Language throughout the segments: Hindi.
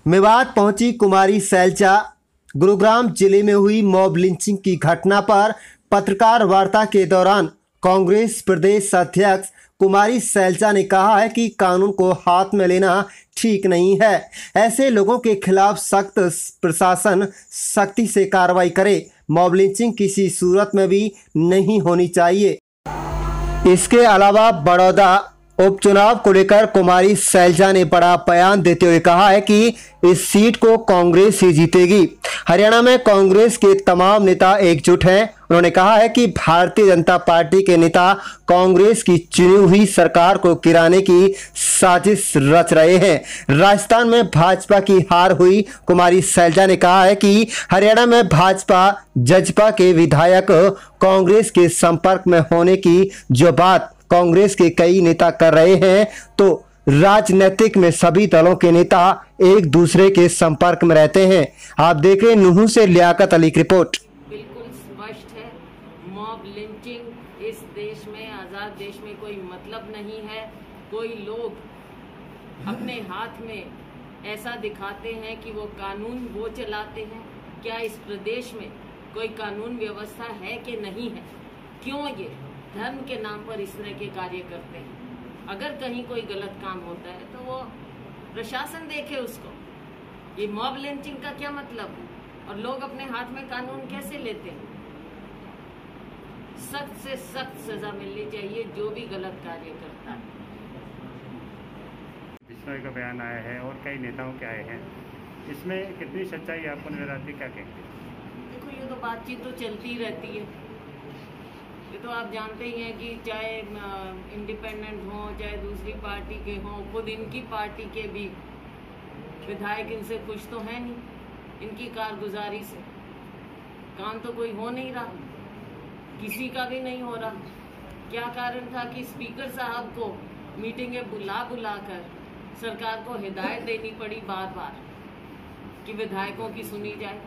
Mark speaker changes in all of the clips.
Speaker 1: मेवात पहुंची कुमारी सैलजा। गुरुग्राम जिले में हुई मॉब लिंचिंग की घटना पर पत्रकार वार्ता के दौरान कांग्रेस प्रदेश अध्यक्ष कुमारी सैलजा ने कहा है कि कानून को हाथ में लेना ठीक नहीं है। ऐसे लोगों के खिलाफ सख्त प्रशासन सख्ती से कार्रवाई करे। मॉब लिंचिंग किसी सूरत में भी नहीं होनी चाहिए। इसके अलावा बड़ौदा उपचुनाव को लेकर कुमारी सैलजा ने बड़ा बयान देते हुए कहा है कि इस सीट को कांग्रेस ही जीतेगी। हरियाणा में कांग्रेस के तमाम नेता एकजुट हैं। उन्होंने कहा है कि भारतीय जनता पार्टी के नेता कांग्रेस की चुनी हुई सरकार को गिराने की साजिश रच रहे हैं। राजस्थान में भाजपा की हार हुई। कुमारी सैलजा ने कहा है कि हरियाणा में भाजपा जजपा के विधायक कांग्रेस के संपर्क में होने की जो बात कांग्रेस के कई नेता कर रहे हैं, तो राजनीतिक में सभी दलों के नेता एक दूसरे के संपर्क में रहते हैं। आप देख रहे हैं नूहू से लियाकत अली की रिपोर्ट।
Speaker 2: बिल्कुल स्पष्ट है, मॉब लिंचिंग इस देश में, आजाद देश में कोई मतलब नहीं है। कोई लोग अपने हाथ में ऐसा दिखाते हैं कि वो कानून वो चलाते हैं। क्या इस प्रदेश में कोई कानून व्यवस्था है कि नहीं है? क्यों ये धर्म के नाम पर इस तरह के कार्य करते हैं? अगर कहीं कोई गलत काम होता है तो वो प्रशासन देखे उसको। ये मॉब लिंचिंग का क्या मतलब है? और लोग अपने हाथ में कानून कैसे लेते हैं? सख्त से सख्त सजा मिलनी चाहिए जो भी गलत कार्य करता है।
Speaker 3: बिश्नोई का बयान आया है और कई नेताओं के आए हैं, इसमें कितनी सच्चाई आपको नजर आती है? क्या कहेंगे?
Speaker 2: देखो, ये तो बातचीत तो चलती रहती है। ये तो आप जानते ही हैं कि चाहे इंडिपेंडेंट हो चाहे दूसरी पार्टी के हों, खुद इनकी पार्टी के भी विधायक इनसे खुश तो हैं नहीं। इनकी कारगुजारी से काम तो कोई हो नहीं रहा, किसी का भी नहीं हो रहा। क्या कारण था कि स्पीकर साहब को मीटिंगें बुलाकर सरकार को हिदायत देनी पड़ी बार बार कि विधायकों की सुनी जाए?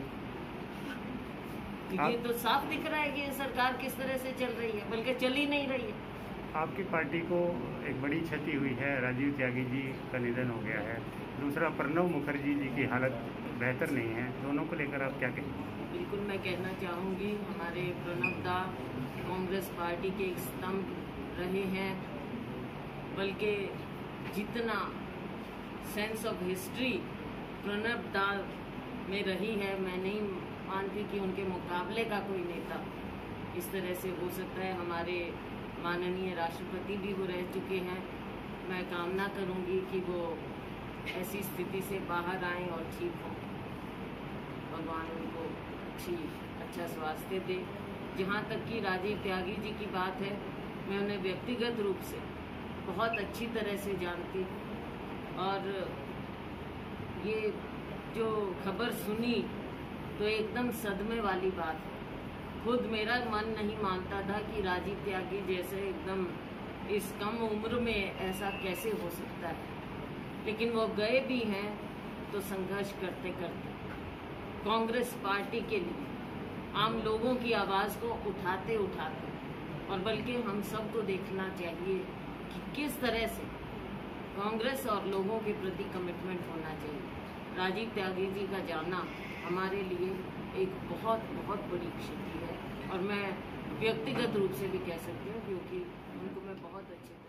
Speaker 2: ये तो साफ दिख रहा है कि ये सरकार किस तरह से चल रही है, बल्कि चल ही नहीं रही है।
Speaker 3: आपकी पार्टी को एक बड़ी क्षति हुई है, राजीव त्यागी जी का निधन हो गया है। दूसरा, प्रणब मुखर्जी जी की हालत बेहतर नहीं है। दोनों को लेकर आप क्या कहेंगे?
Speaker 2: बिल्कुल, मैं कहना चाहूँगी हमारे प्रणब दा कांग्रेस पार्टी के एक स्तंभ रहे हैं, बल्कि जितना सेंस ऑफ हिस्ट्री प्रणब दा में रही है, मैं नहीं मानती कि उनके मुकाबले का कोई नेता इस तरह से हो सकता है। हमारे माननीय राष्ट्रपति भी वो रह चुके हैं। मैं कामना करूंगी कि वो ऐसी स्थिति से बाहर आएं और ठीक हों। भगवान उनको अच्छा स्वास्थ्य दे। जहाँ तक कि राजीव त्यागी जी की बात है, मैं उन्हें व्यक्तिगत रूप से बहुत अच्छी तरह से जानती हूँ, और ये जो खबर सुनी तो एकदम सदमे वाली बात है। खुद मेरा मन नहीं मानता था कि राजीव त्यागी जैसे एकदम इस कम उम्र में ऐसा कैसे हो सकता है, लेकिन वो गए भी हैं तो संघर्ष करते करते कांग्रेस पार्टी के लिए आम लोगों की आवाज़ को उठाते उठाते, और बल्कि हम सबको देखना चाहिए कि किस तरह से कांग्रेस और लोगों के प्रति कमिटमेंट होना चाहिए। राजीव त्यागी जी का जाना हमारे लिए एक बहुत बहुत बड़ी क्षति है, और मैं व्यक्तिगत रूप से भी कह सकती हूँ क्योंकि उनको मैं बहुत अच्छे